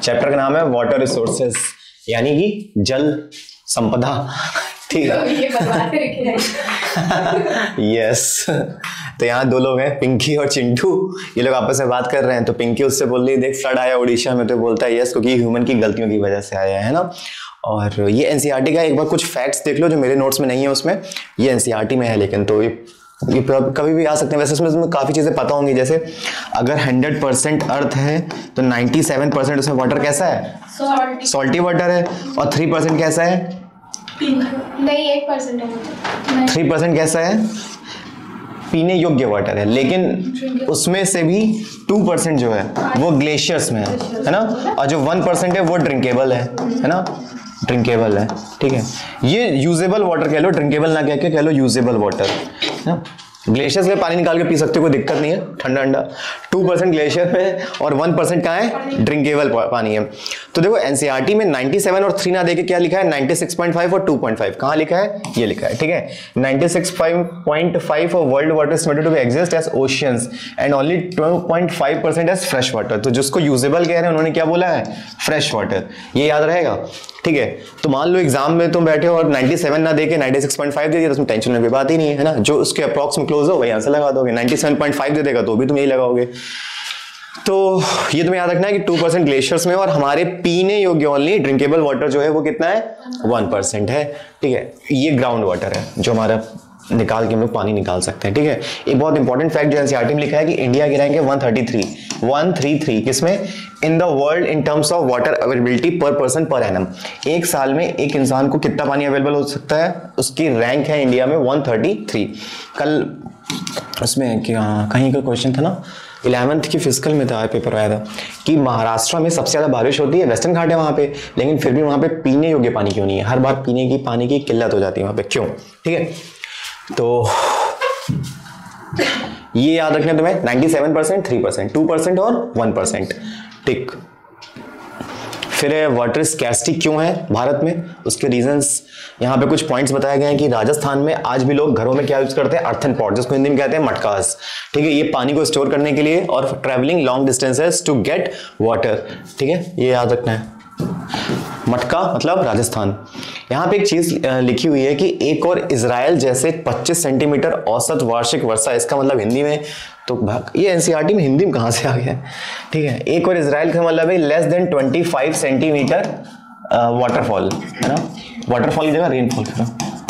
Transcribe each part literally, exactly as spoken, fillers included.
Chapter का नाम है वाटर रिसोर्सेस, यानी कि जल संपदा। ठीक है, यस। तो यहाँ दो लोग हैं, पिंकी और चिंटू। ये लोग आपस में बात कर रहे हैं, तो पिंकी उससे बोल रही देख फ्लड आया उड़ीसा में, तो बोलता है यस, क्योंकि ह्यूमन की गलतियों की वजह से आया है ना। और ये एनसीईआरटी का एक बार कुछ फैक्ट्स देख लो जो मेरे नोट्स में नहीं है उसमें, ये एनसीईआरटी में है, लेकिन तो ये ये कभी भी आ सकते हैं। वैसे इसमें तुम्हें काफ़ी चीज़ें पता होंगी, जैसे अगर हंड्रेड परसेंट अर्थ है तो नाइन्टी सेवन परसेंट उसमें वाटर कैसा है, सॉल्टी वाटर है, और थ्री परसेंट कैसा है, नहीं एक परसेंट है, थ्री परसेंट कैसा है, पीने योग्य वाटर है। लेकिन उसमें से भी टू परसेंट जो है वो ग्लेशियर्स में है, है ना, और जो वन परसेंट है वो ड्रिंकेबल है, है ना, ड्रिंकेबल है। ठीक है, ये यूजेबल वाटर कह लो, ड्रिंकेबल ना कह के कह लो यूजेबल वाटर, है ना। ग्लेशियर से पानी निकाल के पी सकते हो, कोई दिक्कत नहीं है, ठंडा ठंडा। टू परसेंट ग्लेशियर में और वन परसेंट कहाँ है, ड्रिंकेबल पानी है। तो देखो एनसीईआरटी में नाइन्टी सेवन और थ्री ना देके क्या लिखा है, नाइन्टी सिक्स पॉइंट फाइव और टू पॉइंट फाइव। कहाँ लिखा है, ये लिखा है। ठीक है, ninety six point five of world water estimated to be exist as oceans and only twelve point five percent as fresh water. तो जिसको यूजेबल कह रहे हैं उन्होंने क्या बोला है, फ्रेश वाटर। ये याद रहेगा। ठीक है, तो मान लो एग्जाम में तुम बैठे हो और नाइन्टी सेवन ना देके नाइन्टी सिक्स पॉइंट फाइव दे दिया, तो उसमें टेंशन की बात ही नहीं है ना। जो उसके अप्रॉक्स में क्लोज हो वही आंसर लगा दोगे। नाइन्टी सेवन पॉइंट फाइव दे देगा तो भी तुम यही लगाओगे। तो ये तुम्हें याद रखना है कि टू परसेंट ग्लेशियर्स में, और हमारे पीने योग्य ओनली ड्रिंकेबल वाटर जो है वो कितना है, वन परसेंट है। ठीक है, ये ग्राउंड वाटर है जो हमारा निकाल के हम लोग पानी निकाल सकते हैं। ठीक है, एक बहुत इंपॉर्टेंट फैक्ट जो एनसीईआरटी में लिखा है कि इंडिया की रैंक है one thirty three, one thirty three किसमें, in the world in terms of water availability per person per annum. एक साल में एक इंसान को कितना पानी अवेलेबल हो सकता है, उसकी रैंक है इंडिया में वन थर्टी थ्री। कल उसमें क्या कहीं का क्वेश्चन था ना, इलेवेंथ की फिजिकल में था, पेपर आया था कि महाराष्ट्र में सबसे ज़्यादा बारिश होती है, वेस्टर्न घाट है वहाँ पे, लेकिन फिर भी वहाँ पे पीने योग्य पानी क्यों नहीं है, हर बार पीने की पानी की किल्लत हो जाती है वहाँ पे, क्यों। ठीक है, तो ये याद रखना तुम्हें, ninety seven percent, three percent, two percent और वन परसेंट। ठीक, फिर वाटर स्कैर्सिटी क्यों है भारत में, उसके रीजंस यहाँ पे कुछ पॉइंट्स बताए गए हैं कि राजस्थान में आज भी लोग घरों में क्या यूज करते हैं, अर्थन पॉट, जिसको हिंदी में कहते हैं मटकास। ठीक है, ये पानी को स्टोर करने के लिए और travelling long distances to get water. ठीक है, ये याद रखना है। मटका मतलब राजस्थान। यहाँ पे एक चीज लिखी हुई है कि एक और इजराइल जैसे पच्चीस सेंटीमीटर औसत वार्षिक वर्षा, इसका मतलब हिंदी में तो ये एनसीईआरटी में हिंदी में कहाँ से आ गया। ठीक है, एक और इजराइल का मतलब है less than twenty five centimetre waterfall, है ना, वाटरफॉल की जगह रेनफॉल करो,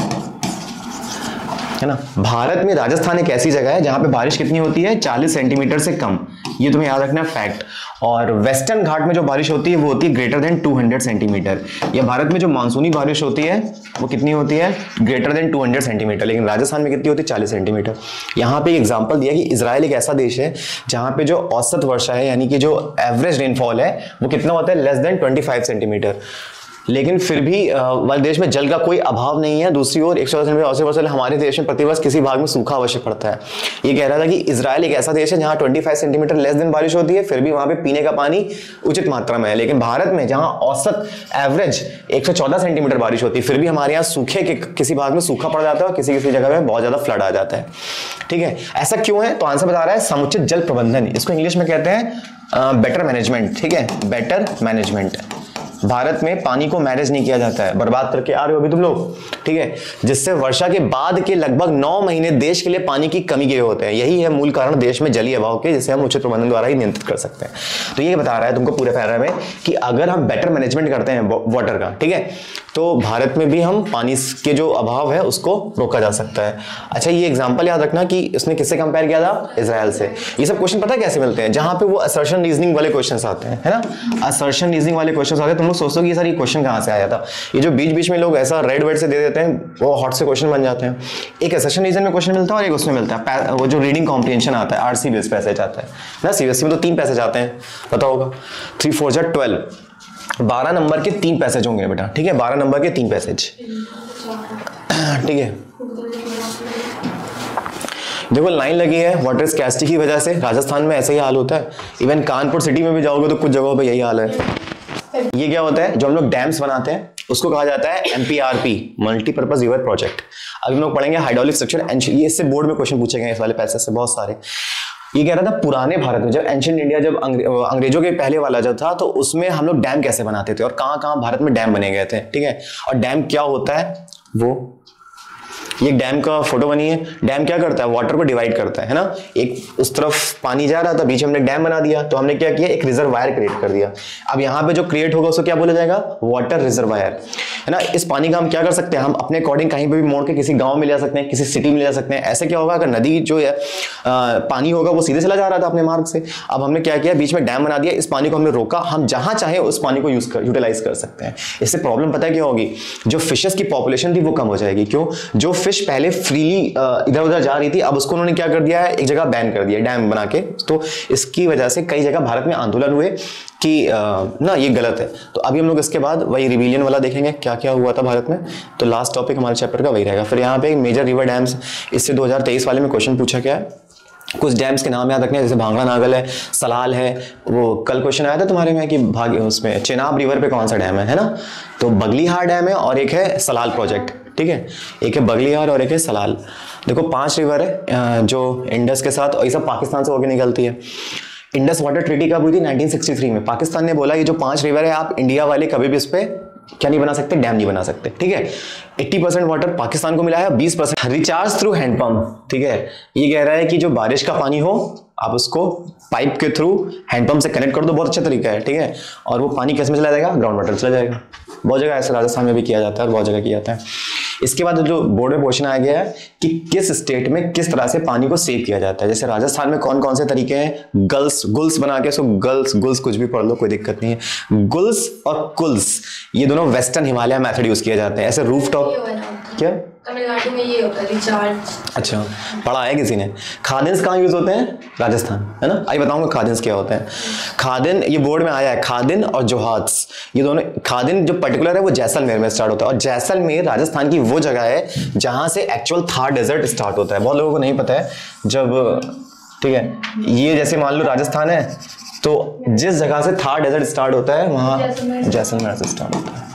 है ना। भारत में राजस्थान एक ऐसी जगह है जहां पे बारिश कितनी होती है, चालीस सेंटीमीटर से कम, ये तुम्हें याद रखना फैक्ट। और वेस्टर्न घाट में जो बारिश होती है वो होती है greater than two hundred centimetre. या भारत में जो मानसूनी बारिश होती है वो कितनी होती है, greater than two hundred centimetre, लेकिन राजस्थान में कितनी होती है, चालीस सेंटीमीटर। यहाँ पे एग्जांपल दिया कि इजराइल एक ऐसा देश है जहाँ पे जो औसत वर्षा है, यानी कि जो एवरेज रेनफॉल है वो कितना होता है, less than twenty five centimetre. लेकिन फिर भी वाले देश में जल का कोई अभाव नहीं है। दूसरी ओर एक सौ अस्सी वर्ष हमारे देश में प्रतिवर्ष किसी भाग में सूखा अवश्य पड़ता है। ये कह रहा था कि इजराइल एक ऐसा देश है जहां पच्चीस सेंटीमीटर लेस देन बारिश होती है, फिर भी वहां पे पीने का पानी उचित मात्रा में है। लेकिन भारत में जहां औसत एवरेज एक सौ चौदह सेंटीमीटर बारिश होती है, फिर भी हमारे यहाँ सूखे के किसी भाग में सूखा पड़ जाता है और किसी किसी जगह में बहुत ज्यादा फ्लड आ जाता है। ठीक है, ऐसा क्यों है, तो आंसर बता रहा है समुचित जल प्रबंधन, इसको इंग्लिश में कहते हैं बेटर मैनेजमेंट। ठीक है, बेटर मैनेजमेंट। भारत में पानी को मैनेज नहीं किया जाता है, बर्बाद करके आ रहे हो अभी तुम लोग। ठीक है, जिससे वर्षा के बाद के लगभग नौ महीने देश के लिए पानी की कमी के होते हैं। यही है मूल कारण देश में जलीय अभाव के, जिसे हम उचित प्रबंधन द्वारा ही नियंत्रित कर सकते हैं। तो ये बता रहा है तुमको पूरे पैरा में कि अगर हम बेटर मैनेजमेंट करते हैं वाटर का, ठीक है, तो भारत में भी हम पानी के जो अभाव है उसको रोका जा सकता है। अच्छा, ये एग्जांपल याद रखना कि इसने किससे कंपेयर किया था, इजराइल से। ये सब क्वेश्चन पता है कैसे मिलते हैं, जहां पे वो असर्शन रीजनिंग वाले क्वेश्चंस आते हैं, है ना, असर्शन रीजनिंग वाले क्वेश्चंस आते हैं। तुम लोग सोचते हो कि ये सारी क्वेश्चन कहां से आया था, ये जो बीच बीच में लोग ऐसा रेड वर्ड से दे देते हैं वो हॉट से क्वेश्चन बन जाते हैं। एक असर्शन रीजन में क्वेश्चन मिलता है और एक उसमें मिलता है वो जो रीडिंग कॉम्प्रिहेंशन आता है, आरसी बेस पैसेज आता है ना। सीबीएसई में तो तीन पैसेज आते हैं, पता होगा, थ्री फोर जा ट्वेल्व, बारह नंबर के तीन पैसेज होंगे बेटा। ठीक है, बारह नंबर के तीन पैसेज। ठीक है, देखो लाइन लगी है वाटर स्कैर्सिटी की वजह से, राजस्थान में ऐसे ही हाल होता है। इवन कानपुर सिटी में भी जाओगे तो कुछ जगहों पे यही हाल है। ये क्या होता है, जो हम लोग डैम्स बनाते हैं उसको कहा जाता है एमपीआरपी, मल्टीपर्पज रिवर प्रोजेक्ट। अभी हम लोग पढ़ेंगे हाइड्रोलिक स्ट्रक्चर एंड ये इससे बोर्ड में क्वेश्चन पूछे गए इस वाले पैसेज से बहुत सारे। ये कह रहा था पुराने भारत में जब एंशिएंट इंडिया, जब अंग्रे, अंग्रेजों के पहले वाला जब था, तो उसमें हम लोग डैम कैसे बनाते थे और कहाँ कहाँ भारत में डैम बने गए थे, ठीक है। और डैम क्या होता है, वो ये डैम का फोटो बनी है। डैम क्या करता है, वाटर को डिवाइड करता है, है ना। एक उस तरफ पानी जा रहा था, बीच में हमने डैम बना दिया, तो हमने क्या किया, एक रिजर्वायर क्रिएट कर दिया। अब यहाँ पे जो क्रिएट होगा उसको क्या बोला जाएगा, वाटर रिजर्वायर, है ना। इस पानी का हम क्या कर सकते हैं, हम अपने अकॉर्डिंग कहीं पे भी मोड़ के किसी गांव में ले जा सकते हैं, किसी सिटी में ले जा सकते हैं। ऐसे क्या होगा, अगर नदी जो है आ, पानी होगा वो सीधे चला जा रहा था अपने मार्ग से, अब हमने क्या किया, बीच में डैम बना दिया, इस पानी को हमने रोका, हम जहां चाहे उस पानी को यूज कर यूटिलाइज कर सकते हैं। इससे प्रॉब्लम पता है क्या होगी, जो फिशेस की पॉपुलेशन थी वो कम हो जाएगी। क्यों, जो फिश पहले फ्रीली इधर उधर जा रही थी, अब उसको उन्होंने क्या कर दिया है, एक जगह बैन कर दिया डैम बना के। तो इसकी वजह से कई जगह भारत में आंदोलन हुए कि आ, ना ये गलत है। तो अभी हम लोग इसके बाद वही रिविलियन वाला देखेंगे क्या क्या हुआ था भारत में। तो लास्ट टॉपिक हमारे चैप्टर का वही रहेगा। फिर यहाँ पे मेजर रिवर डैम्स, इससे दो हज़ार तेईस वाले में क्वेश्चन पूछा गया है। कुछ डैम्स के नाम याद रखने हैं, जैसे भांगड़ा नागल है, सलाल है। वो कल क्वेश्चन आया था तुम्हारे में कि भाग उसमें चेनाब रिवर पे कौन सा डैम है, है ना। तो बगलीहार डैम है और एक है सलाल प्रोजेक्ट, ठीक है। एक है बगलीहार और एक है सलाल। देखो पांच रिवर है जो इंडस के साथ, और ये सब पाकिस्तान से होकर निकलती है। इंडस वाटर ट्रीटी कब हुई थी, नाइनटीन सिक्सटी थ्री में। पाकिस्तान ने बोला ये जो पांच रिवर है, आप इंडिया वाले कभी भी इस पे क्या नहीं बना सकते, डैम नहीं बना सकते, ठीक है। अस्सी परसेंट वाटर पाकिस्तान को मिला है, बीस परसेंट रिचार्ज थ्रू हैंडपंप, ठीक है। ये कह रहा है कि जो बारिश का पानी हो आप उसको पाइप के थ्रू हैंडपंप से कनेक्ट कर दो, बहुत अच्छा तरीका है, ठीक है। और वो पानी किस में चला जाएगा, ग्राउंड वाटर चला जाएगा। बहुत जगह ऐसे राजस्थान में भी किया जाता है और बहुत जगह किया जाता है। इसके बाद जो बोर्ड में क्वेश्चन आ गया है कि किस स्टेट में किस तरह से पानी को सेव किया जाता है। जैसे राजस्थान में कौन कौन से तरीके हैं, गल्स गुल्स बना के, सो गल्स गुल्स कुछ भी पढ़ लो, कोई दिक्कत नहीं है। गुल्स और कुल्स ये दोनों वेस्टर्न हिमालय मेथड यूज किए जाते हैं। ऐसे रूफटॉप, क्या तमिलनाडु में ये होता है रिचार्ज। अच्छा, पढ़ा है किसी ने। खादिन्स कहाँ यूज होते हैं, राजस्थान, है ना। आई बताऊंगा खादिन्स क्या होते हैं। खादिन ये बोर्ड में आया है, खादिन और जोहात्स, ये दोनों। खादिन जो पर्टिकुलर है वो जैसलमेर में स्टार्ट होता है, और जैसलमेर राजस्थान की वो जगह है जहां से एक्चुअल थार डेजर्ट स्टार्ट होता है। बहुत लोगों को नहीं पता है। जब, ठीक है, ये जैसे मान लो राजस्थान है, तो जिस जगह से थार डेजर्ट स्टार्ट होता है वहां जैसलमेर से स्टार्ट होता है।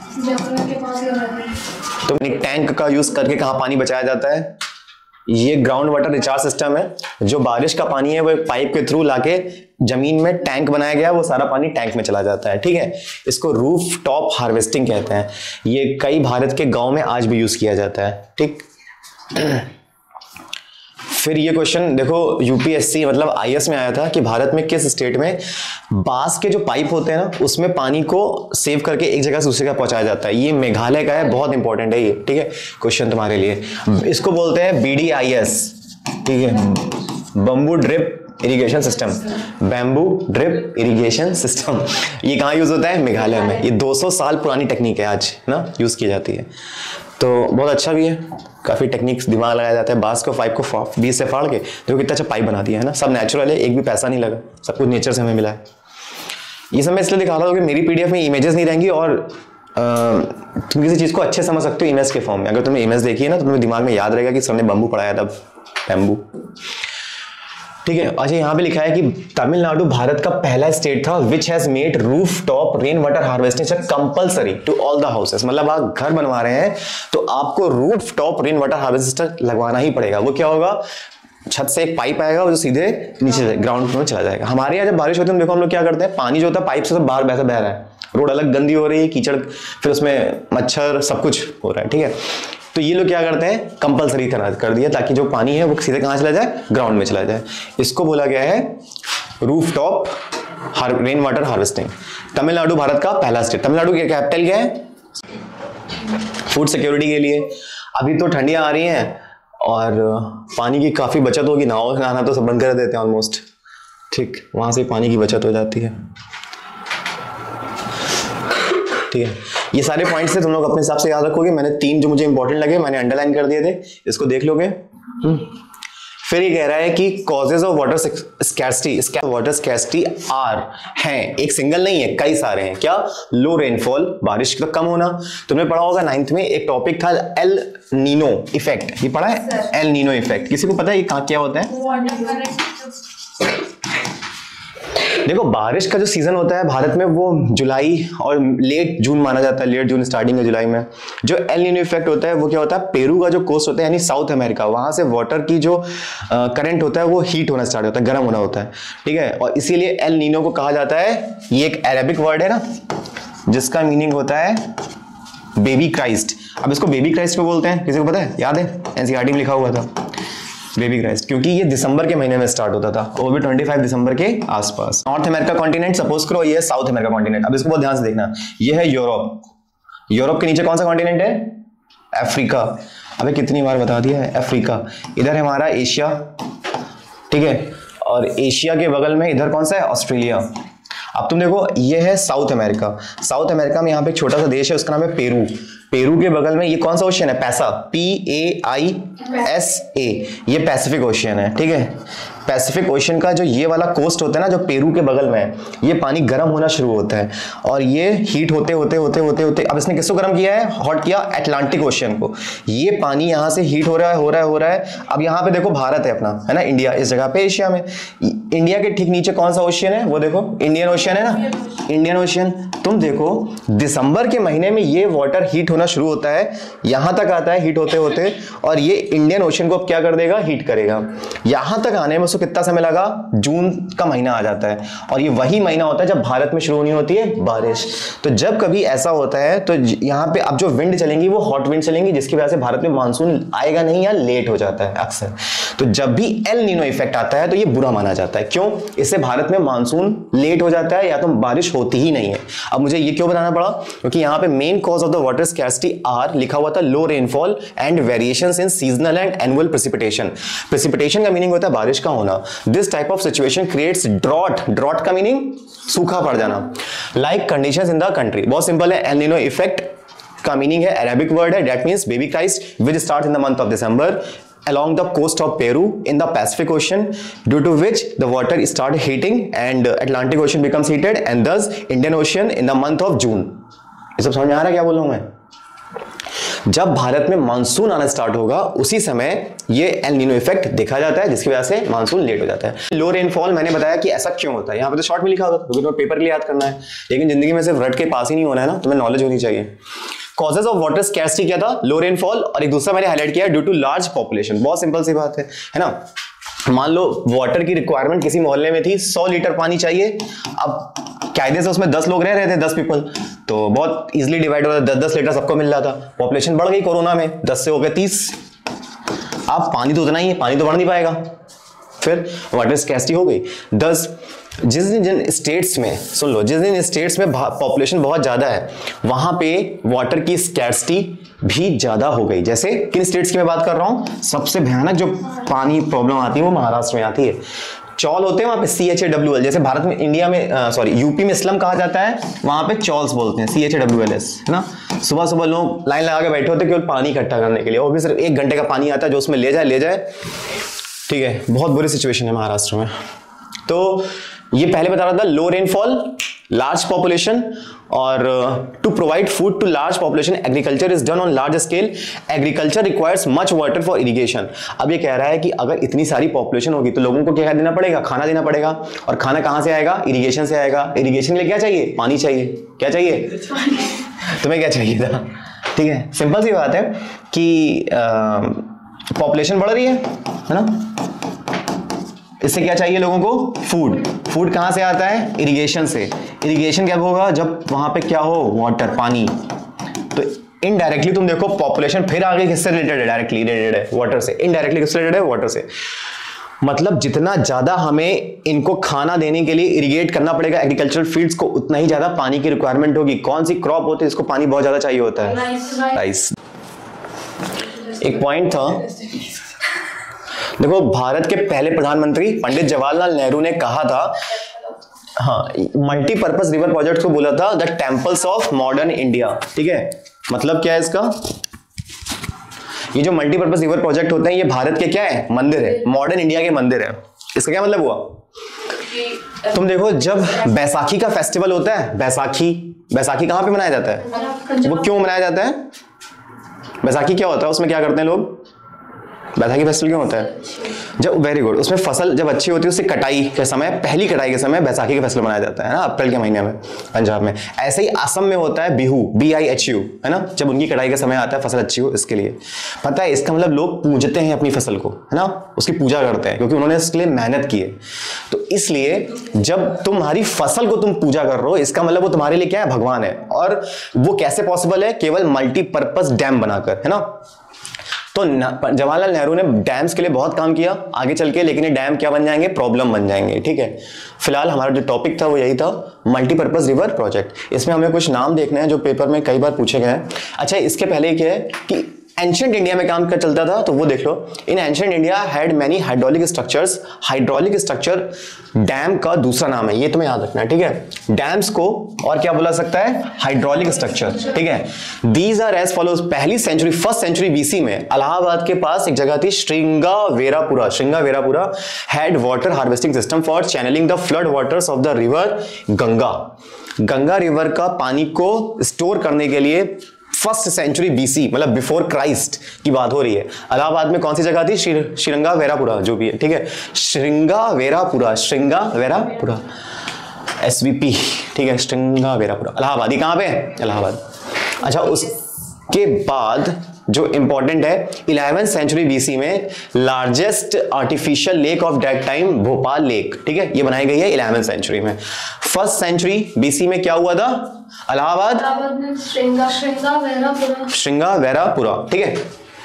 तो टैंक का यूज करके कहाँ पानी बचाया जाता है, ये ग्राउंड वाटर रिचार्ज सिस्टम है। जो बारिश का पानी है वो एक पाइप के थ्रू लाके जमीन में टैंक बनाया गया, वो सारा पानी टैंक में चला जाता है, ठीक है। इसको रूफ टॉप हार्वेस्टिंग कहते हैं। ये कई भारत के गांव में आज भी यूज किया जाता है, ठीक। फिर ये क्वेश्चन देखो, यूपीएससी मतलब आईएएस में आया था कि भारत में किस स्टेट में बांस के जो पाइप होते हैं ना, उसमें पानी को सेव करके एक जगह से दूसरी जगह पहुंचाया जाता है। ये मेघालय का है, बहुत इंपॉर्टेंट है ये, ठीक है। क्वेश्चन तुम्हारे लिए, इसको बोलते हैं बीडीआईएस, ठीक है, bamboo drip irrigation system, bamboo drip irrigation system. ये कहाँ यूज होता है, मेघालय में। ये दो सौ साल पुरानी टेक्निक है, आज ना यूज की जाती है। तो बहुत अच्छा भी है, काफी टेक्निक्स दिमाग लगाया जाता है। बांस को पाइप को बीच से फाड़ के देखो कितना अच्छा पाइप बना दिया है ना। सब नेचुरल है, एक भी पैसा नहीं लगा, सब कुछ नेचर से हमें मिला है। ये सब मैं इसलिए दिखा रहा हूँ कि मेरी पीडीएफ में इमेजेस नहीं रहेंगी और आ, तुम किसी चीज को अच्छे समझ सकते हो इमेज के फॉर्म में। अगर तुमने इमेज देखी है ना तो तुम्हें दिमाग में याद रहेगा कि सर ने बम्बू पढ़ाया था, बैम्बू, ठीक है। अच्छा, यहाँ पे लिखा है कि तमिलनाडु भारत का पहला स्टेट था which has made roof top rain water harvesting compulsory to all the houses. मतलब आप घर बनवा रहे हैं तो आपको roof top rain water harvester लगवाना ही पड़ेगा। वो क्या होगा, छत से एक पाइप आएगा वो जो सीधे नीचे ग्राउंड में चला जाएगा। हमारे यहाँ जब बारिश होती है देखो हम लोग क्या करते हैं, पानी जो होता है पाइप से तो बाहर बहता बह रहा है, रोड अलग गंदी हो रही है, कीचड़, फिर उसमें मच्छर सब कुछ हो रहा है, ठीक है। तो ये लोग क्या करते हैं, कंपलसरी तरह कर दिया ताकि जो पानी है वो सीधे कहाँ चला जाए, ग्राउंड में चला जाए। इसको बोला गया है roof top rain water harvesting. Tamil Nadu Bharat का पहला स्टेट। तमिलनाडु की कैपिटल क्या है, फूड सिक्योरिटी के लिए। अभी तो ठंडियां आ रही हैं और पानी की काफी बचत होगी, नाव नहाना तो सब बंद कर देते हैं ऑलमोस्ट, ठीक, वहां से पानी की बचत हो जाती है, ठीक है। ये सारे पॉइंट्स से तुम लोग अपने हिसाब से याद रखोगे। मैंने तीन जो मुझे इंपॉर्टेंट लगे मैंने अंडरलाइन कर दिए थे, इसको देख लोगे। फिर ये कह रहा है कि causes of water scarcity, water scarcity are हैं, एक सिंगल नहीं है, कई सारे हैं। क्या, लो रेनफॉल, बारिश का कम होना। तुमने पढ़ा होगा नाइन्थ में एक टॉपिक था एल नीनो इफेक्ट, ये पढ़ा है, एल नीनो इफेक्ट। किसी को पता है ये क्या होता है? देखो बारिश का जो सीजन होता है भारत में वो जुलाई और लेट जून माना जाता है, लेट जून स्टार्टिंग है जुलाई में। जो एल नीनो इफेक्ट होता है वो क्या होता है, पेरू का जो कोस्ट होता है यानी साउथ अमेरिका, वहां से वाटर की जो करंट होता है वो हीट होना स्टार्ट होता है, गर्म होना होता है, ठीक है। और इसीलिए एल नीनो को कहा जाता है, ये एक अरेबिक वर्ड है ना जिसका मीनिंग होता है बेबी क्राइस्ट। अब इसको बेबी क्राइस्ट क्यों बोलते हैं, किसी को पता है, याद है, एनसीईआरटी में लिखा हुआ था बेबी क्राइस्ट, क्योंकि ये दिसंबर के महीने में स्टार्ट होता था, वो भी पच्चीस दिसंबर के आसपास। नॉर्थ अमेरिका कॉन्टिनेंट सपोज करो, ये है साउथ अमेरिका कॉन्टिनेंट। अब इसको बहुत ध्यान से देखना, ये है यूरोप, यूरोप के नीचे कौन सा कॉन्टिनेंट है, अफ्रीका। अबे कितनी बार बता दिया है, अफ्रीका। इधर है हमारा एशिया, ठीक है, और एशिया के बगल में इधर कौन सा है, ऑस्ट्रेलिया। अब तुम देखो ये है साउथ अमेरिका, साउथ अमेरिका में यहाँ पे एक छोटा सा देश है उसका नाम है पेरू। पेरू के बगल में ये कौन सा ओशियन है, पैसा, P A I S A, ये पैसिफिक ओशियन है, ठीक है। पैसिफिक ओशियन का जो ये वाला कोस्ट होता है ना जो पेरू के बगल में है, ये पानी गर्म होना शुरू होता है और ये हीट होते होते होते होते होते अब इसने किसको गर्म किया है, हॉट किया अटलांटिक ओशियन को। ये पानी यहाँ से हीट हो रहा है हो रहा है हो रहा है अब यहाँ पे देखो भारत है अपना, है ना, इंडिया इस जगह पे एशिया में। इंडिया के ठीक नीचे कौन सा ओशियन है, वो देखो इंडियन ओशियन है ना, इंडियन ओशियन। तुम देखो दिसंबर के महीने में ये वाटर हीट होना शुरू होता है, यहां तक आता है हीट होते होते, और ये इंडियन ओशियन को अब क्या कर देगा, हीट करेगा। यहां तक आने में उसको कितना समय लगा, जून का महीना आ जाता है, और ये वही महीना होता है जब भारत में शुरू होनी होती है बारिश। तो जब कभी ऐसा होता है तो यहाँ पे अब जो विंड चलेंगी वो हॉट विंड चलेंगी, जिसकी वजह से भारत में मानसून आएगा नहीं या लेट हो जाता है अक्सर। तो जब भी एल नीनो इफेक्ट आता है तो ये बुरा माना जाता है। क्यों, इससे भारत में मानसून लेट हो जाता है या तो बारिश होती ही नहीं है। अब मुझे ये क्यों बताना पड़ा, क्योंकि यहाँ पे main cause of the water scarcity are लिखा हुआ था low rainfall and variations in seasonal and annual precipitation. Precipitation का मीनिंग होता है बारिश का होना। This type of situation creates drought, drought का मीनिंग सूखा पड़ जाना, like conditions in the country. बहुत सिंपल है, एल नीनो इफेक्ट का मीनिंग है अरेबिक वर्ड है, that means baby Christ which starts in the month of December along the coast of Peru in the Pacific Ocean, due to which the water start heating and Atlantic Ocean becomes heated and thus Indian Ocean in the month of June। ये सब समझ में आ रहा है क्या बोल रहा हूं मैं। जब भारत में मानसून आना स्टार्ट होगा उसी समय ये एल नीनो इफेक्ट देखा जाता है, जिसकी वजह से मानसून लेट हो जाता है। लो रेनफॉल मैंने बताया कि ऐसा क्यों होता है, यहाँ पे तो शॉर्ट में लिखा होगा क्योंकि तुम्हें पेपर के लिए याद करना है, लेकिन जिंदगी में सिर्फ रट के पास ही नहीं होना है ना, तुम्हें नॉलेज होनी चाहिए। कॉजेज ऑफ वाटर स्कैर्सिटी क्या था, लो रेनफॉल, और एक दूसरा मैंने हाईलाइट किया ड्यू टू लार्ज पॉपुलेशन। बहुत सिंपल सी बात है, है ना। मान लो वाटर की रिक्वायरमेंट किसी मोहल्ले में थी सौ लीटर पानी चाहिए, अब कायदे से उसमें दस लोग रह रहे थे, दस पीपल, तो बहुत इजीली डिवाइड हो रहा था, दस दस लीटर सबको मिल रहा था। पॉपुलेशन बढ़ गई कोरोना में, दस से हो गए तीस, अब पानी तो उतना ही है, पानी तो बढ़ नहीं पाएगा, फिर वाटर स्कैर्सिटी हो गई। दस जिस दिन जिन स्टेट्स में, सुन लो, जिस दिन स्टेट्स में पॉपुलेशन बहुत ज्यादा है वहां पे वाटर की स्कैर्सिटी भी ज्यादा हो गई। जैसे किन स्टेट्स की मैं बात कर रहा हूं, सबसे भयानक जो पानी प्रॉब्लम आती है वो महाराष्ट्र में आती है। चौल होते हैं वहां पे, C H A W L, जैसे भारत में, इंडिया में, सॉरी यूपी में स्लम कहा जाता है, वहां पे चौल्स बोलते हैं, C H A W L S, है ना। सुबह सुबह लोग लाइन लगा के बैठे होते केवल पानी इकट्ठा करने के लिए, वो भी सिर्फ एक घंटे का पानी आता है जो उसमें ले जाए ले जाए ठीक है। बहुत बुरी सिचुएशन है महाराष्ट्र में। तो ये पहले बता रहा था, लो रेनफॉल, लार्ज पॉपुलेशन, और to provide food to large population agriculture is done on large scale. Agriculture requires much water for irrigation. अब ये कह रहा है कि अगर इतनी सारी पॉपुलेशन होगी तो लोगों को क्या देना पड़ेगा, खाना देना पड़ेगा, और खाना कहां से आएगा, इरिगेशन से आएगा। इरिगेशन के लिए क्या चाहिए, पानी चाहिए। क्या चाहिए तुम्हें, क्या चाहिए था, ठीक है। सिंपल सी बात है कि पॉपुलेशन बढ़ रही है, है ना, इससे क्या चाहिए लोगों को, फूड। फूड कहां से आता है, इरिगेशन से। इरिगेशन क्या होगा, जब वहां पे क्या हो, वाटर, पानी। तो इनडायरेक्टली तुम देखो पॉपुलेशन फिर आगे किससे रिलेटेड है, डायरेक्टली रिलेटेड है वाटर से, इनडायरेक्टली किससे रिलेटेड है, वाटर से। मतलब जितना ज्यादा हमें इनको खाना देने के लिए इरिगेट करना पड़ेगा एग्रीकल्चरल फील्ड्स को, उतना ही ज्यादा पानी की रिक्वायरमेंट होगी। कौन सी क्रॉप होती है इसको पानी बहुत ज्यादा चाहिए होता है, राइस। एक पॉइंट था, देखो भारत के पहले प्रधानमंत्री पंडित जवाहरलाल नेहरू ने कहा था, हाँ, मल्टीपर्पज रिवर प्रोजेक्ट को बोला था the temples of modern India, ठीक है। मतलब क्या है इसका, ये जो मल्टीपर्पज रिवर प्रोजेक्ट होते हैं ये भारत के क्या है, मंदिर है, मॉडर्न इंडिया के मंदिर है। इसका क्या मतलब हुआ, तुम देखो जब बैसाखी का फेस्टिवल होता है, बैसाखी बैसाखी कहां पे मनाया जाता है, वो क्यों मनाया जाता है, बैसाखी क्या होता है, उसमें क्या करते हैं लोग, बैसाखी फेस्टिवल क्यों होता है? जब वेरी गुड, उसमें फसल जब अच्छी होती है उससे कटाई के समय, पहली कटाई के समय बैसाखी का फेस्टिवल मनाया जाता है ना, अप्रैल के महीने में पंजाब में। ऐसे ही असम में होता है Bihu, B I H U, है ना, जब उनकी कटाई का समय आता है फसल अच्छी हो इसके लिए। पता है इसका मतलब लोग पूजते हैं अपनी फसल को, है ना, उसकी पूजा करते हैं क्योंकि उन्होंने इसके लिए मेहनत की है। तो इसलिए जब तुम्हारी फसल को तुम पूजा कर रहे हो इसका मतलब वो तुम्हारे लिए क्या है? भगवान है। और वो कैसे पॉसिबल है? केवल मल्टीपर्पज डैम बनाकर, है ना। तो जवाहरलाल नेहरू ने डैम्स के लिए बहुत काम किया आगे चल के, लेकिन ये डैम क्या बन जाएंगे? प्रॉब्लम बन जाएंगे, ठीक है। फिलहाल हमारा जो टॉपिक था वो यही था, मल्टीपर्पज रिवर प्रोजेक्ट। इसमें हमें कुछ नाम देखने हैं जो पेपर में कई बार पूछे गए हैं। अच्छा, इसके पहले क्या है कि एंशिएंट इंडिया में काम कर चलता था, तो वो देख लो। In ancient India had many hydraulic structures. Hydraulic structure dam का दूसरा नाम है, ये तुम्हें याद रखना है, ठीक है। डैम्स को और क्या बोला सकता है? हाइड्रोलिक स्ट्रक्चर, ठीक है। These are as follows. पहली सेंचुरी, फर्स्ट सेंचुरी बीसी में इलाहाबाद के पास एक जगह थी Shringaverapura. Shringaverapura had water harvesting system for channeling the flood waters of the river Ganga. Ganga river का पानी को स्टोर करने के लिए फर्स्ट सेंचुरी बीसी, मतलब बिफोर क्राइस्ट की बात हो रही है। इलाहाबाद में कौन सी जगह थी? श्रृंगावेरापुरा, जो भी है, ठीक है। श्रृंगावेरापुरा, श्रृंगावेरापुरा, एसवीपी, ठीक है, श्रृंगावेरापुरा, इलाहाबाद। ये कहां पे है? इलाहाबाद। अच्छा, उसके बाद जो इंपॉर्टेंट है, इलेवेंथ सेंचुरी बीसी में largest artificial lake of that time Bhopal lake, ठीक है, ये बनाई गई है इलेवेंथ सेंचुरी में। फर्स्ट सेंचुरी बीसी में क्या हुआ था? इलाहाबाद, श्रृंगावेरापुरा, श्रृंगावेरापुरा, ठीक है।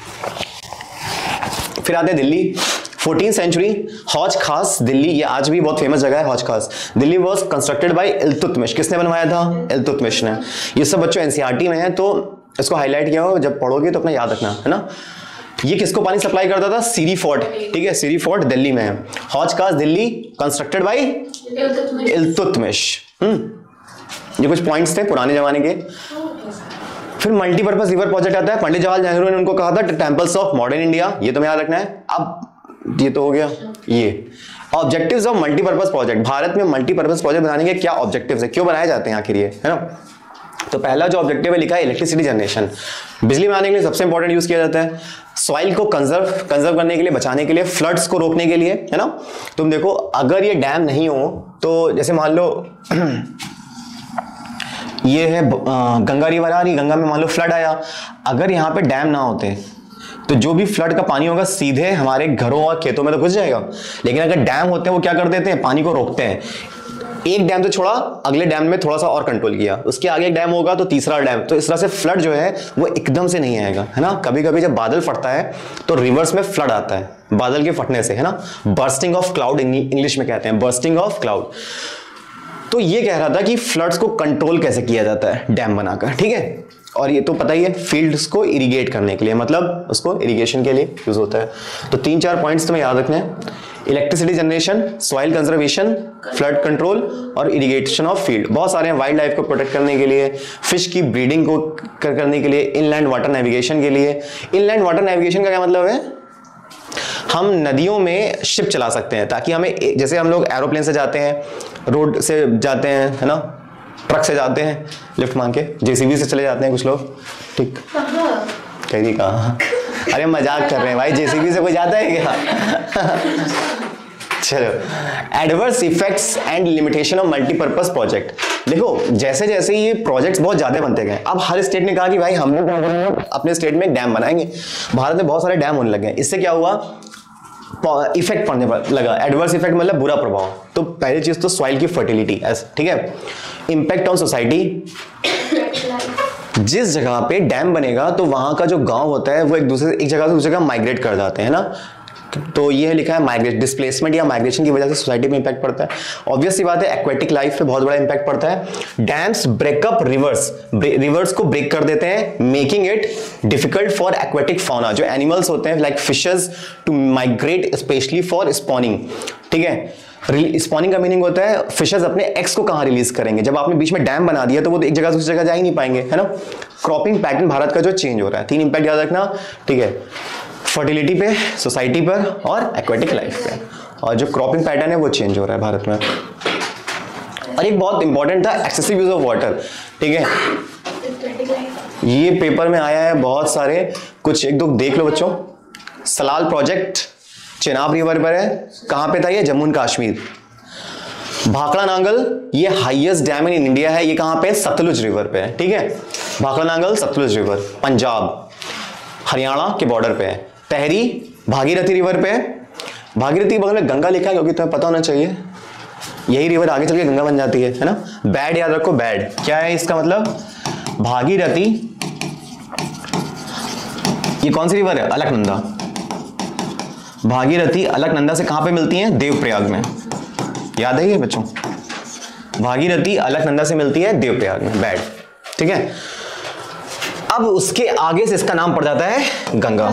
फिर आते हैं दिल्ली, फोर्टीन सेंचुरी, हौज खास दिल्ली, ये आज भी बहुत फेमस जगह है Hauz Khas. Delhi was constructed by Iltutmish. किसने बनवाया था? इल्तुतमिश ने। ये सब बच्चों एनसीईआरटी में है तो इसको हाईलाइट किया हो, जब पढ़ोगे तो अपना याद रखना, है ना। ये किसको पानी सप्लाई करता था? सीरी फोर्ट, ठीक है, सीरी फोर्ट दिल्ली में है। Hauz Khas Delhi, constructed by Iltutmish. हम्म ये कुछ पॉइंट्स थे पुराने जमाने के। फिर मल्टीपर्पज रिवर प्रोजेक्ट आता है। पंडित जवाहरलाल नेहरू ने उनको कहा था टेम्पल्स ऑफ मॉडर्न इंडिया, ये तुम्हें याद रखना है। अब ये तो हो गया। ये objectives of multipurpose project, Bharat में मल्टीपर्पज प्रोजेक्ट बनाने के क्या ऑब्जेक्टिव्स है, क्यों बनाए जाते हैं आखिर ये, है ना। तो पहला जो ऑब्जेक्टिव है लिखा है इलेक्ट्रिसिटी जनरेशन, बिजली बनाने के लिए सबसे इंपॉर्टेंट यूज किया जाता है। सॉइल को कंजर्व कंजर्व करने के लिए, बचाने के लिए, फ्लड्स को रोकने के लिए, है ना। तुम देखो अगर ये डैम नहीं हो तो जैसे मान लो ये है गंगा रिवर आ रही, गंगा में मान लो फ्लड आया, अगर यहाँ पे डैम ना होते तो जो भी फ्लड का पानी होगा सीधे हमारे घरों और खेतों में तो घुस जाएगा। लेकिन अगर डैम होते हैं वो क्या कर देते हैं? पानी को रोकते हैं। एक डैम से छोड़ा, अगले डैम में थोड़ा सा और कंट्रोल किया, उसके आगे एक डैम होगा तो तीसरा डैम, तो इस तरह से फ्लड जो है वो एकदम से नहीं आएगा, है ना। कभी कभी जब बादल फटता है तो रिवर्स में फ्लड आता है बादल के फटने से, है ना। बर्स्टिंग ऑफ क्लाउड इंग्लिश में कहते हैं, बर्स्टिंग ऑफ क्लाउड। तो ये कह रहा था कि फ्लड्स को कंट्रोल कैसे किया जाता है डैम बनाकर, ठीक है। और ये तो पता ही है, फील्ड्स को इरिगेट करने के लिए, मतलब उसको इरिगेशन के लिए यूज होता है। तो तीन चार पॉइंट्स तुम्हें याद रखने हैं, electricity generation, soil conservation, flood control और इरिगेशन ऑफ फील्ड। बहुत सारे हैं, वाइल्ड लाइफ को प्रोटेक्ट करने के लिए, फिश की ब्रीडिंग को करने के लिए, इनलैंड वाटर नेविगेशन के लिए। इनलैंड वाटर नेविगेशन का क्या मतलब है? हम नदियों में शिप चला सकते हैं ताकि हमें, जैसे हम लोग एरोप्लेन से जाते हैं, रोड से जाते हैं, है ना, ट्रक से जाते हैं लिफ्ट मांग के, जेसीबी से चले जाते हैं कुछ लोग, ठीक। कह दी कहा, अरे मजाक कर रहे हैं भाई, जेसीबी से कोई जाता है क्या? चलो, adverse effects and limitation of multipurpose project. देखो जैसे जैसे ये प्रोजेक्ट्स बहुत ज्यादा बनते गए, अब हर स्टेट ने कहा कि भाई हम लोग अपने स्टेट में डैम बनाएंगे। भारत में बहुत सारे डैम होने लगे, इससे क्या हुआ? इफेक्ट पड़ने पर लगा। एडवर्स इफेक्ट मतलब बुरा प्रभाव। तो पहली चीज तो सॉइल की फर्टिलिटी, ठीक है। इम्पैक्ट ऑन सोसाइटी, जिस जगह पे डैम बनेगा तो वहां का जो गांव होता है वो एक दूसरे एक जगह से दूसरी जगह माइग्रेट कर जाते हैं ना। तो ये है लिखा है माइग्रेट, डिस्प्लेसमेंट या माइग्रेशन की वजह से सोसाइटी में इंपैक्ट पड़ता है। ऑब्वियस सी बात है, एक्वेटिक लाइफ पे बहुत बड़ा इंपैक्ट पड़ता है। डैम्स ब्रेकअप रिवर्स, रिवर्स को ब्रेक कर देते हैं, making it difficult for aquatic fauna, जो एनिमल्स होते हैं like fishes to migrate specially for spawning, ठीक है। स्पॉनिंग का मीनिंग होता है फिशेस अपने एक्स को कहां रिलीज करेंगे। जब आपने बीच में डैम बना दिया तो वो एक जगह से दूसरी जगह जा ही नहीं पाएंगे, है ना। क्रॉपिंग पैटर्न भारत का जो चेंज हो रहा है, तीन इंपैक्ट याद रखना, ठीक है। फर्टिलिटी पे, सोसाइटी पर और एक्वेटिक लाइफ पे। और जो क्रॉपिंग पैटर्न है वो चेंज हो रहा है भारत में। और एक बहुत इंपॉर्टेंट था एक्सेसिव यूज ऑफ वाटर, ठीक है। ये पेपर में आया है बहुत सारे, कुछ एक दो देख लो बच्चों। सलाल प्रोजेक्ट चेनाब रिवर पर है, कहां पे था ये? जम्मू एंड कश्मीर। भाखड़ा नांगल ये हाईएस्ट डैम इन इंडिया है, ये कहां पे? सतलुज रिवर पे है, ठीक है। भाखड़ा नांगल सतलुज रिवर पंजाब हरियाणा के बॉर्डर पे है। तहरी भागीरथी रिवर पे है। भागीरथी के बगल में गंगा लिखा है, क्योंकि तुम्हें पता होना चाहिए यही रिवर आगे चल के गंगा बन जाती है, है ना। बैड याद रखो, बैड क्या है इसका मतलब? भागीरथी ये कौन सी रिवर है? अलकनंदा। भागीरथी अलकनंदा से कहां पे मिलती है? देवप्रयाग में। याद है ये बच्चों? भागीरथी अलकनंदा से मिलती है देवप्रयाग में। बैड, ठीक है। अब उसके आगे से इसका नाम पड़ जाता है गंगा,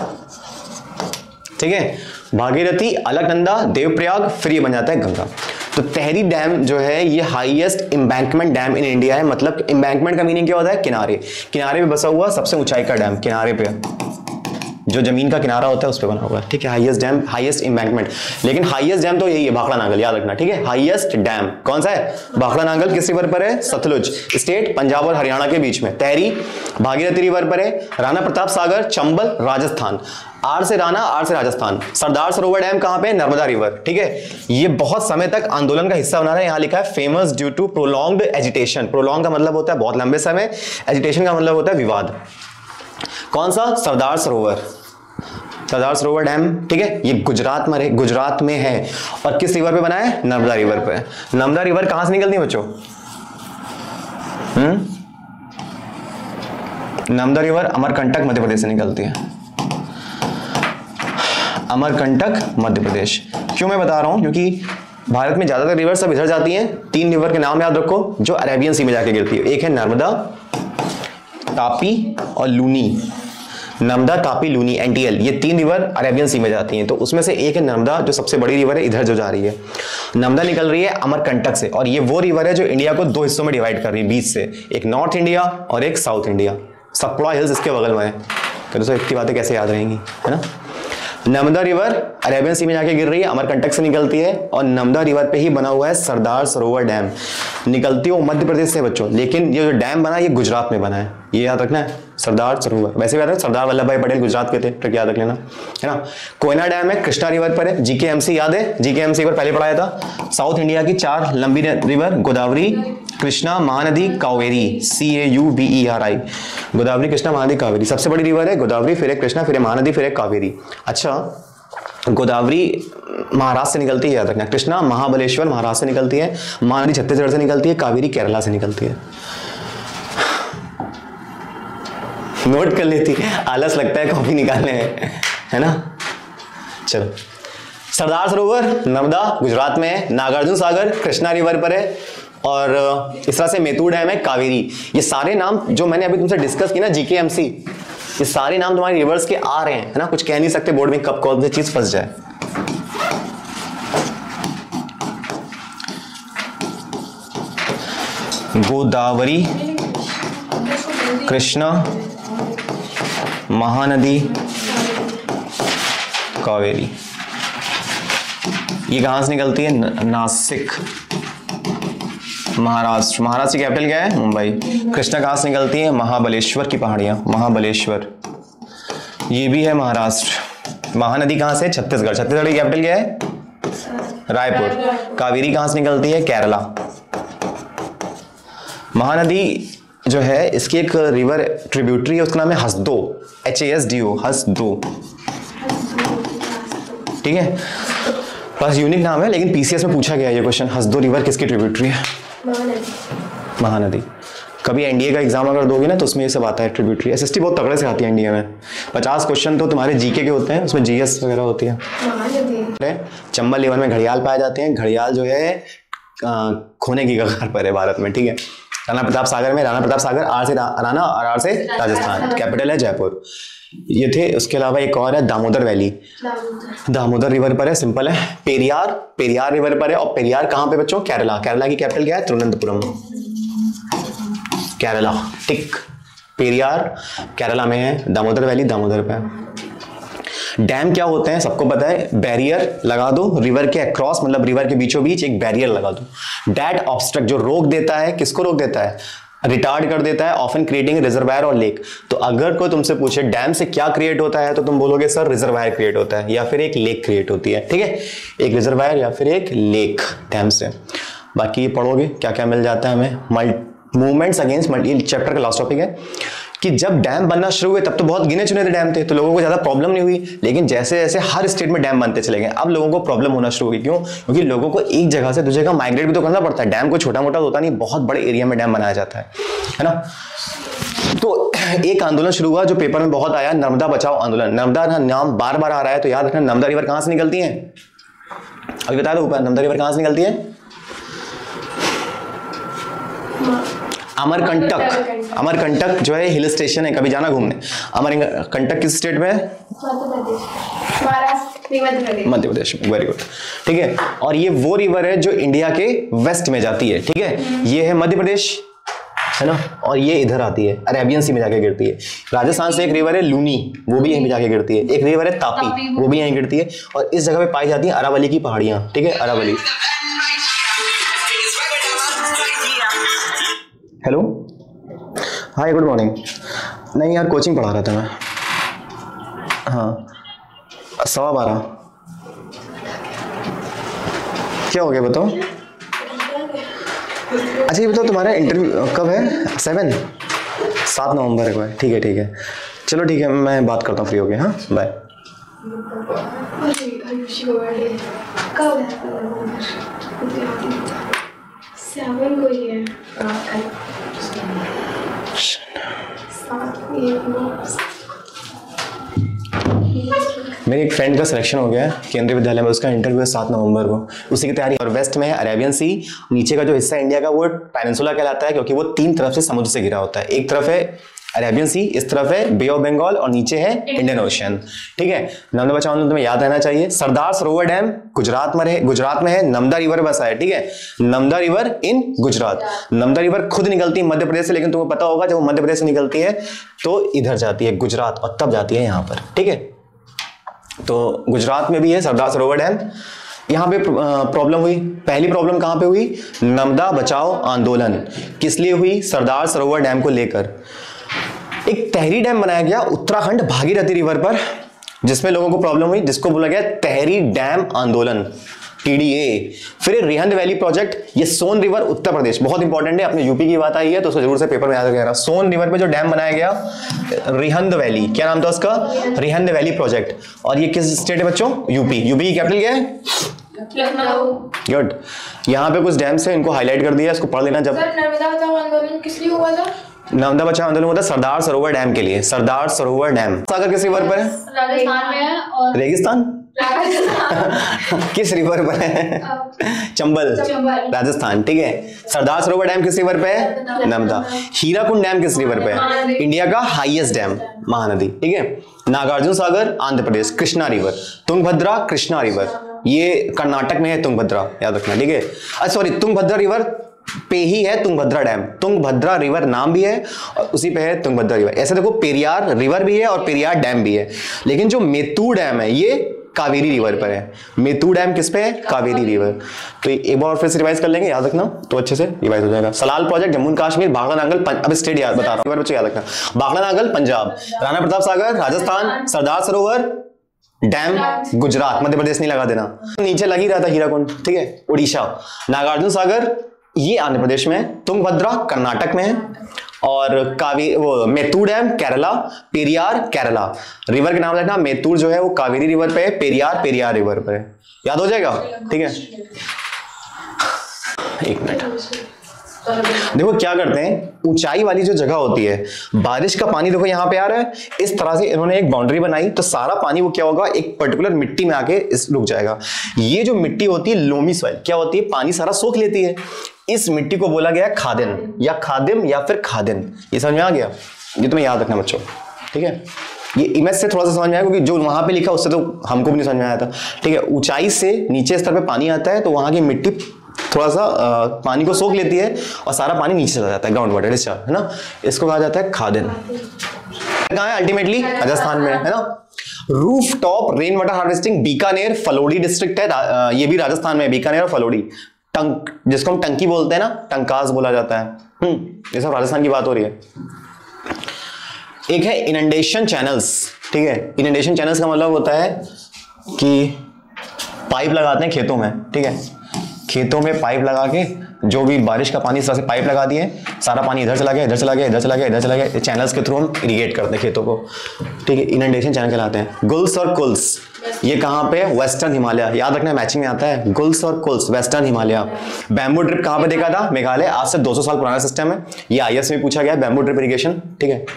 ठीक है। भागीरथी अलकनंदा देवप्रयाग, फिर ये बन जाता है गंगा। तो तहरी डैम जो है ये highest embankment dam in India है। मतलब एम्बैंकमेंट का मीनिंग क्या होता है? किनारे, किनारे पे बसा हुआ सबसे ऊंचाई का डैम, किनारे पे जो जमीन का किनारा होता है उस पे बना हुआ है, ठीक है। Highest dam, highest embankment. लेकिन हाईएस्ट डैम तो यही है, भाखड़ा नांगल, याद रखना, ठीक है। हाईएस्ट डैम कौन सा है? भाखड़ा नांगल। किस रिवर पर है? सतलुज, स्टेट पंजाब और हरियाणा के बीच में। तहरी भागीरथी रिवर पर है। राणा प्रताप सागर चंबल राजस्थान। आर से राणा, आर से राजस्थान। सरदार सरोवर डैम कहां पे? नर्मदा रिवर, ठीक है। ये बहुत समय तक आंदोलन का हिस्सा बना रहा है। यहां लिखा है famous due to prolonged agitation. Prolong का मतलब होता है बहुत लंबे समय, एजिटेशन का मतलब होता है विवाद। कौन सा? सरदार सरोवर, सरदार सरोवर डैम, ठीक है। ये गुजरात में, गुजरात में है। और किस रिवर पे बना है? नर्मदा रिवर पे। नर्मदा रिवर कहां से निकलती है बच्चों? हम्म नर्मदा रिवर अमरकंटक मध्य प्रदेश से निकलती है। अमरकंटक मध्य प्रदेश। क्यों मैं बता रहा हूं? क्योंकि भारत में ज्यादातर रिवर सब इधर जाती हैं। तीन रिवर के नाम याद रखो जो अरेबियन सी में जाके गिरती है। एक है नर्मदा, तापी और लूनी। नर्मदा, तापी, लूनी, एनटीएल, ये तीन रिवर अरेबियन सी में जाती हैं। तो उसमें से एक है नर्मदा जो सबसे बड़ी रिवर है, इधर जो जा रही है। नर्मदा निकल रही है अमरकंटक से, और ये वो रिवर है जो इंडिया को दो हिस्सों में डिवाइड कर रही है बीच से, एक नॉर्थ इंडिया और एक साउथ इंडिया। सतपुड़ा हिल्स इसके बगल में है। तो दोस्तों इतनी बातें कैसे याद रहेंगी, है ना। नर्मदा रिवर अरेबियन सी में जाके गिर रही है, अमरकंटक से निकलती है, और नर्मदा रिवर पे ही बना हुआ है सरदार सरोवर डैम। निकलती है वो मध्य प्रदेश से बच्चों, लेकिन ये जो डैम बना है ये गुजरात में बना है, ये याद रखना है। सरदार सरोवर, वैसे भी याद है सरदार वल्लभ भाई पटेल गुजरात के थे, ट्रिक याद रख लेना, है ना। कोयना डैम है कृष्णा रिवर पर है। जीकेएमसी याद है? जीकेएमसी पर पहले पढ़ाया था। साउथ इंडिया की चार लंबी river, Godavari, Krishna, Mahanadi, Kaveri, C A U B E R I. Godavari, Krishna, Mahanadi, Kaveri. सबसे बड़ी रिवर है गोदावरी, फिर है कृष्णा, फिर है महानदी, फिर है कावेरी। अच्छा, गोदावरी महाराष्ट्र से निकलती है, याद रखना। कृष्णा महाबलेश्वर महाराष्ट्र से निकलती है। महानदी छत्तीसगढ़ से निकलती है। कावेरी केरला से निकलती है। नोट कर लेती, आलस लगता है कॉपी निकालने में, है ना। चलो, सरदार सरोवर नर्मदा गुजरात में है। नागार्जुन सागर कृष्णा रिवर पर है। और इस तरह से मेतू डैम है, कावेरी। ये सारे नाम जो मैंने अभी तुमसे डिस्कस की ना, जीकेएमसी, ये सारे नाम तुम्हारे रिवर्स के आ रहे हैं, है ना। कुछ कह नहीं सकते बोर्ड में कब कौन सी चीज फंस जाए। गोदावरी, कृष्णा, महानदी, कावेरी, ये कहां से निकलती है? नासिक, महाराष्ट्र। महाराष्ट्र की कैपिटल क्या है? मुंबई। कृष्णा कहां से निकलती है? महाबलेश्वर की पहाड़ियां, महाबलेश्वर, ये भी है महाराष्ट्र। महानदी कहां से? छत्तीसगढ़। छत्तीसगढ़ की कैपिटल क्या है? रायपुर। कावेरी कहां से निकलती है? केरला। महानदी जो है इसकी एक रिवर ट्रिब्यूटरी है, उसका नाम है Hasdo, H A S D O, Hasdo, ठीक है। बस यूनिक नाम है, लेकिन पीसीएस में पूछा गया ये क्वेश्चन, हसदो रिवर किसकी ट्रिब्यूटरी है? महानदी। कभी एनडीए का एग्जाम अगर दोगे ना तो उसमें ये सब आता है, ट्रिब्यूटरी। एसएसटी बहुत तगड़े से आती है एनडीए में। पचास क्वेश्चन तो तुम्हारे जीके के होते हैं, उसमें जीएस वगैरह होती है। चंबल रिवर में घड़ियाल पाए जाते हैं। घड़ियाल जो है खोने की कगार पर है भारत में, ठीक है। राणा प्रताप सागर में, राणा प्रताप सागर आर से राणा और आर से राजस्थान, कैपिटल है जयपुर। ये थे। उसके अलावा एक और है दामोदर वैली, दामोदर रिवर पर है, सिंपल है। पेरियार, पेरियार रिवर पर है। और पेरियार कहां पे बच्चों? केरला। केरला की कैपिटल क्या है? तिरुवनंतपुरम, केरला, टिक। पेरियार केरला में है। दामोदर वैली दामोदर पे। डैम क्या होते हैं सबको पता है, बैरियर लगा दो रिवर के अक्रॉस, मतलब रिवर के बीचों बीच एक बैरियर लगा दो। डैट ऑब्स्ट्रक्ट, जो रोक देता है, किसको रोक देता है? रिटार्ड कर देता है, ऑफन क्रिएटिंग रिजर्वायर और लेक। तो अगर कोई तुमसे पूछे डैम से क्या क्रिएट होता है तो तुम बोलोगे सर रिजर्वायर क्रिएट होता है या फिर एक लेक क्रिएट होती है। ठीक है, एक रिजर्वायर या फिर एक लेक डैम से। बाकी ये पढ़ोगे क्या क्या मिल जाता है हमें। मूवमेंट्स अगेंस्ट मल्टी, चैप्टर का लास्ट टॉपिक है कि जब डैम बनना शुरू हुए तब तो बहुत गिने चुने थे डैम थे, तो लोगों को ज्यादा प्रॉब्लम नहीं हुई। लेकिन जैसे जैसे हर स्टेट में डैम बनते चले गए अब लोगों को प्रॉब्लम होना शुरू हुई। क्यों? क्योंकि लोगों को एक जगह से दूसरी जगह माइग्रेट भी तो करना पड़ता है। डैम को छोटा मोटा होता नहीं, बहुत बड़े एरिया में डैम बनाया जाता है, है ना। तो एक आंदोलन शुरू हुआ जो पेपर में बहुत आया, नर्मदा बचाओ आंदोलन। नर्मदा का नाम बार बार आ रहा है तो याद रखना नर्मदा रिवर कहां से निकलती है, अभी बता दो ऊपर, नर्मदा रिवर कहां से निकलती है? अमरकंटक। अमरकंटक जो है हिल स्टेशन है, कभी जाना घूमने। अमरकंटक किस स्टेट में है? मध्य प्रदेश में। वेरी गुड, ठीक है। और ये वो रिवर है जो इंडिया के वेस्ट में जाती है, ठीक है। ये है मध्य प्रदेश, है ना, और ये इधर आती है अरेबियन सी में जाके गिरती है। राजस्थान से एक रिवर है लूनी, वो भी यहीं पे जाके गिरती है। एक रिवर है तापी, वो भी यहीं गिरती है। और इस जगह पे पाई जाती है अरावली की पहाड़ियां, ठीक है, Aravalli. Hello, hi, good morning. नहीं यार, कोचिंग पढ़ा रहा था मैं। हाँ, सवा बारह। क्या हो गया बताओ? अच्छा ये बताओ तुम्हारा इंटरव्यू कब है? सेवन सात नवंबर को है। ठीक है ठीक है, चलो ठीक है, मैं बात करता हूँ फ्री हो गया। हाँ, बाय। सेवन को ही है। मेरे एक फ्रेंड का सिलेक्शन हो गया है केंद्रीय विद्यालय में, उसका इंटरव्यू है सात नवंबर को, उसी की तैयारी। और वेस्ट में है अरेबियन सी, नीचे का जो हिस्सा इंडिया का वो पेनिनसुला कहलाता है क्योंकि वो तीन तरफ से समुद्र से घिरा होता है। एक तरफ है अरेबियन सी, इस तरफ है बे ऑफ बंगाल और नीचे है इंडियन ओशन, ठीक है। नर्मदा बचाओ आंदोलन तुम्हें याद रहना चाहिए। सरदार सरोवर डैम गुजरात में है, गुजरात में है, नर्मदा रिवर बसा है, ठीक है। Narmada river in Gujarat. Narmada river खुद निकलती है मध्य प्रदेश से, लेकिन तुम्हें पता होगा जब वो मध्य प्रदेश से निकलती है तो इधर जाती है गुजरात और तब जाती है यहाँ पर, ठीक है। तो गुजरात में भी है सरदार सरोवर डैम। यहां पे प्रॉब्लम हुई, पहली प्रॉब्लम कहां पे हुई? नर्मदा बचाओ आंदोलन किस लिए हुई? सरदार सरोवर डैम को लेकर। एक तहरी डैम बनाया गया उत्तराखंड भागीरथी रिवर पर, जिसमें लोगों को प्रॉब्लम हुई, जिसको बोला गया तहरी डैम आंदोलन, टीडीए। फिर रिहंद वैली प्रोजेक्ट, ये सोन रिवर उत्तर प्रदेश, बहुत इंपॉर्टेंट है, अपने यूपी की बात आई है तो उसको जरूर से पेपर में याद रखना। सोन रिवर पे जो डैम बनाया गया रिहंद वैली, क्या नाम था उसका? Rihand valley project. और ये किस स्टेट है बच्चों? यूपी। यूपी की कैपिटल क्या है? लखनऊ। गुड। यहाँ पे कुछ डैम्स है, इनको हाईलाइट कर दिया, इसको पढ़ लेना। जब नर्मदा बचाओ आंदोलन किस लिए हुआ था? नर्मदा बचाओ आंदोलन हुआ था सरदार सरोवर डैम के लिए। सरदार सरोवर डैम सागर किस रिवर पर है? राजस्थान में है। और रेगिस्तान किस रिवर पर है? चंबल, राजस्थान, ठीक है। सरदार सरोवर डैम किस रिवर पे है? नर्मदा। हीराकुंड डैम किस रिवर पे है? इंडिया का हाईएस्ट डैम, महानदी, ठीक है। नागार्जुन सागर आंध्र प्रदेश, कृष्णा रिवर। तुंगभद्रा कृष्णा रिवर, ये कर्नाटक में है तुंगभद्रा, याद रखना, ठीक है। अच्छा सॉरी, तुंगभद्रा रिवर पे ही है तुंगभद्रा डैम। तुंगभद्रा रिवर नाम भी है और उसी पे है तुंगभद्रा रिवर। ऐसे देखो, पेरियार रिवर भी है और पेरियार डैम भी है, लेकिन जो मेतूर डैम है ये कावेरी रिवर पर है। मेतूर डैम किस पे है? कावेरी रिवर। तो एक बार फिर से रिवाइज कर लेंगे, याद रखना, तो अच्छे से रिवाइज हो जाएगा। सलाल प्रोजेक्ट जम्मू एंड कश्मीर, भाखड़ा नांगल, अब स्टेट याद बता रहा हूं, बच्चों याद रखना। भाखड़ा नांगल पंजाब, राणा प्रताप सागर राजस्थान, सरदार सरोवर डैम गुजरात, मध्य प्रदेश नहीं लगा देना, नीचे लगी रहा था हीराकुंड, ठीक है, उड़ीसा। नागार्जुन सागर ये आंध्र प्रदेश में है, तुंगभद्रा कर्नाटक में है, और कावेरी वो मेतूर डैम केरला, पेरियार केरला। रिवर के नाम रखना, मेतूर जो है वो कावेरी रिवर पे है, पेरियार पेरियार रिवर पे है, याद हो जाएगा, ठीक है। एक मिनट, देखो क्या करते हैं, ऊंचाई वाली जो जगह होती है, बारिश का पानी देखो यहाँ पे आ रहा है, इस तरह से इन्होंने एक बाउंड्री बनाई तो सारा पानी वो क्या होगा, एक पर्टिकुलर मिट्टी में आके इस रुक जाएगा। ये जो मिट्टी होती है लोमी सॉइल, क्या होती है, पानी सारा सोख लेती है। इस मिट्टी को बोला गया खादिन या खादिम या फिर खादिन। ये समझ में आ गया? ये तुम्हें याद रखना बच्चों, ठीक है। ये इमेज से थोड़ा सा समझ में आया क्योंकि जो वहां पे लिखा उससे तो हमको भी नहीं समझ में आया था, ठीक है। ऊंचाई से नीचे स्तर पे पानी आता है तो वहां की मिट्टी थोड़ा सा आ, पानी को सोख लेती है और सारा पानी नीचे चला जाता है, ग्राउंड वाटर डिस्चार्ज, है ना। इसको कहा जाता है खादिन। कहाँ है? अल्टीमेटली राजस्थान में, है ना। Roof top rain water harvesting Bikaner Phalodi district है, ये भी राजस्थान में, बीकानेर और फलोडी, टंक, जिसको हम टंकी बोलते हैं ना, टंकास बोला जाता है। हम्म ये सब राजस्थान की बात हो रही है। एक है इनंडेशन चैनल्स, ठीक है। इनंडेशन चैनल्स का मतलब होता है कि पाइप लगाते हैं खेतों में, ठीक है। खेतों में पाइप लगा के जो भी बारिश का पानी, इस तरह से पाइप लगा दिए, सारा पानी इधर चला गया, इधर चला गया, इधर चला गया, इधर चला गया, चैनल्स के थ्रू हम इरिगेट करते हैं खेतों को, ठीक है। इनंडेशन चैनल कहलाते हैं। गुल्स और कुल्स, ये कहाँ पे? वेस्टर्न हिमालय, याद रखना, मैचिंग में आता है। गुल्स और kuls, western Himalaya. Bamboo drip कहाँ पे देखा था? मेघालय। आज से दो सौ साल पुराना सिस्टम है, ये आई ए एस में पूछा गया, बैम्बू ड्रिप इरिगेशन, ठीक है।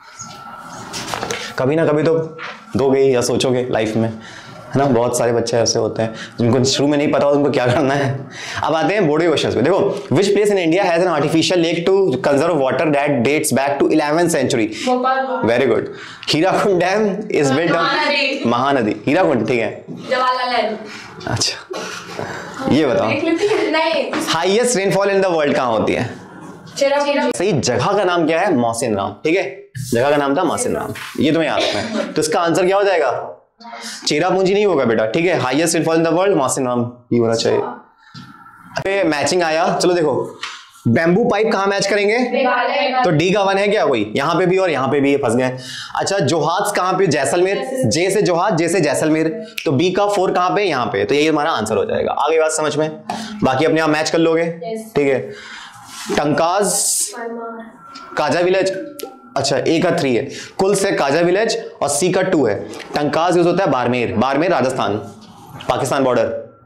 कभी ना कभी तो दोगे या सोचोगे लाइफ में, है ना। बहुत सारे बच्चे ऐसे होते हैं जिनको शुरू में नहीं पता हो उनको क्या करना है। अब आते हैं बोर्ड क्वेश्चंस पे। देखो, which place in India has an artificial lake to conserve water that dates back to eleventh century? Very good. Hirakud dam is built on Mahanadi. Hirakud, ठीक है। जवाहरलाल नेहरू। अच्छा, ये बताओ highest rainfall in the world कहाँ होती है? सही जगह का नाम क्या है? मौसिन राम, ठीक है। जगह का नाम था मौसिन राम, ये तुम्हें याद रखना है। तो इसका आंसर क्या हो जाएगा? चेरापूंजी नहीं होगा बेटा, ठीक है। Highest rainfall in the world Mawsynram ही होना चाहिए। अरे मैचिंग आया, चलो देखो, बैम्बू पाइप कहाँ मैच करेंगे? तो डी का वन है क्या कोई? यहाँ पे भी और यहाँ पे भी, फंस गए। अच्छा, जोहाज कहाँ पे? जैसलमेर। जे से जोहाज, जे से जैसलमेर, तो बी का फोर कहाँ पे? यहाँ पे। तो यही हमारा आंसर हो जाएगा। आगे बात समझ में, बाकी अपने आप मैच कर लोगे, ठीक है। टंकाज काजा विलेज, अच्छा ए का थ्री है, कुल से काजा विलेज, और सी का टू है। टंकाज यूज होता है Barmer, Barmer Rajasthan, Pakistan border.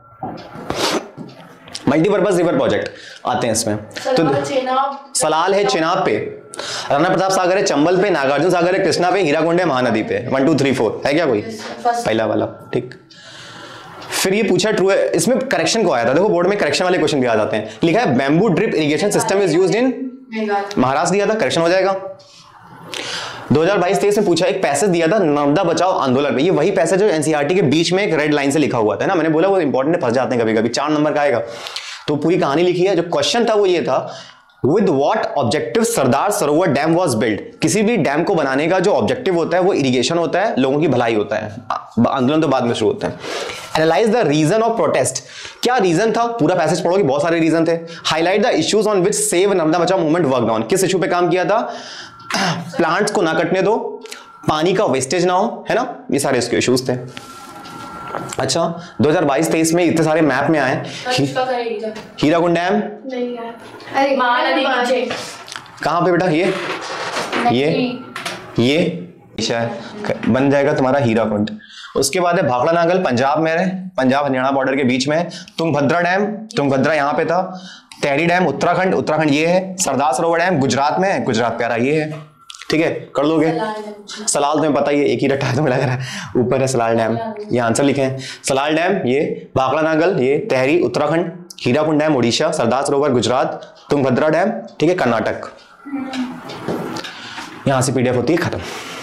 Multipurpose river project आते हैं इसमें। तो सलाल है चेनाब पे, राणा प्रताप सागर है चंबल पे, नागार्जुन सागर है कृष्णा पे, हीराकुंड है महानदी पे। वन टू थ्री फोर है क्या कोई? पहला वाला, ठीक। फिर ये पूछा ट्रू है, इसमें करेक्शन को आया था। देखो बोर्ड में करेक्शन वाले क्वेश्चन भी आ जाते हैं। लिखा है bamboo drip irrigation system is used in Maharashtra, दिया था, करेक्शन हो जाएगा। दो हज़ार बाईस तेईस में पूछा, एक पैसेज दिया था नर्मदा बचाओ आंदोलन में, ये वही पैसेज जो एनसीईआरटी के बीच में एक रेड लाइन से लिखा हुआ था ना, मैंने बोला वो इंपॉर्टेंट फंस जाते हैं कभी कभी, चार नंबर का आएगा। तो पूरी कहानी लिखी है। जो क्वेश्चन था वो ये था, with what objective Sardar Sarovar dam was build? किसी भी डैम को बनाने का जो ऑब्जेक्टिव होता है वो इरिगेशन होता है, लोगों की भलाई होता है, आंदोलन तो बाद में शुरू होता है। Analyse the reason of protest, क्या रीजन था? पूरा पैसेज पढ़ोगे, बहुत सारे रीजन थे। Highlight the issues on which save Narmada Bachao movement work on, किस इशू पे काम किया था? प्लांट्स को ना कटने दो, पानी का वेस्टेज ना हो, है ना, ये सारे इसके इश्यूज थे। अच्छा, दो हज़ार बाईस तेईस में इतने सारे मैप में आए। हीराकुंड डैम नहीं है, अरे महानदी नीचे कहाँ पे बेटा? ये ये ये बन जाएगा तुम्हारा हीराकुंड। उसके बाद है भाखड़ा नागल, पंजाब में है, पंजाब हरियाणा बॉर्डर के बीच में। तुंगभद्रा डैम, तुंगभद्रा यहाँ पे था। टेहरी डैम उत्तराखंड, उत्तराखंड ये है। सरदार सरोवर डैम गुजरात में है, गुजरात प्यारा ये है, ठीक है, कर लोगे। सलाल तुम्हें पता ही है, एक ही रट्टा है तुम्हें लग रहा है, ऊपर है सलाल डैम, ये आंसर लिखे हैं। सलाल डैम ये, भाखड़ा नागल ये, तेहरी उत्तराखंड, हीराकुंड डैम उड़ीसा, सरदार सरोवर गुजरात, तुंगभद्रा डैम, ठीक है, कर्नाटक। यहां से पीडीएफ होती है खत्म।